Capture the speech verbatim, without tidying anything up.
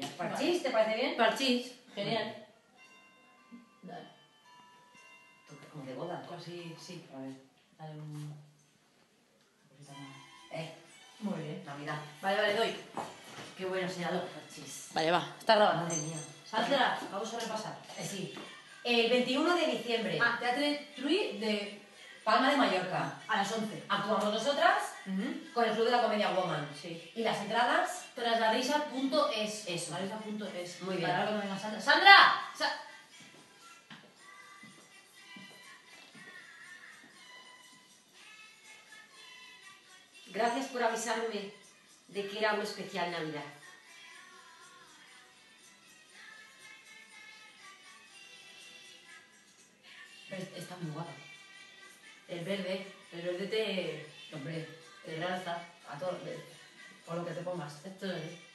ya. ¿Parchís? ¿Te parece bien? Parchís, genial. Dale. Como de boda. Así, sí. A ver. Dale un... Eh, Muy bien. Navidad. Vale, vale, doy. Qué bueno será los parchís. Vale, va, está grabando. Madre mía. Sandra, vamos a repasar. Eh, sí. El veintiuno de diciembre, Ah, Teatre Trui de... Palma de Mallorca. a las once. Actuamos nosotras con el Club de la Comedia Woman. Sí. Y las entradas, Traslarisa punto es. Eso. Larisa punto es. Muy bien. Para ahora cuando venga Sandra. ¡Sandra! Sa- gracias por avisarme de que era una especial Navidad. Es- Está muy guapa. El verde, el verde te... Hombre, te realza a todo, por lo que te pongas. esto es...